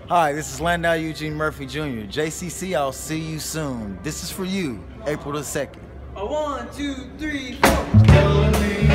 Hi, this is Landau Eugene Murphy Jr. JCC, I'll see you soon. This is for you, April the 2nd. 1, 2, 3, 4.